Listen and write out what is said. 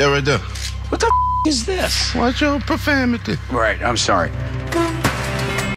Yeah, right there. What the is this? Watch your profanity. Right, I'm sorry.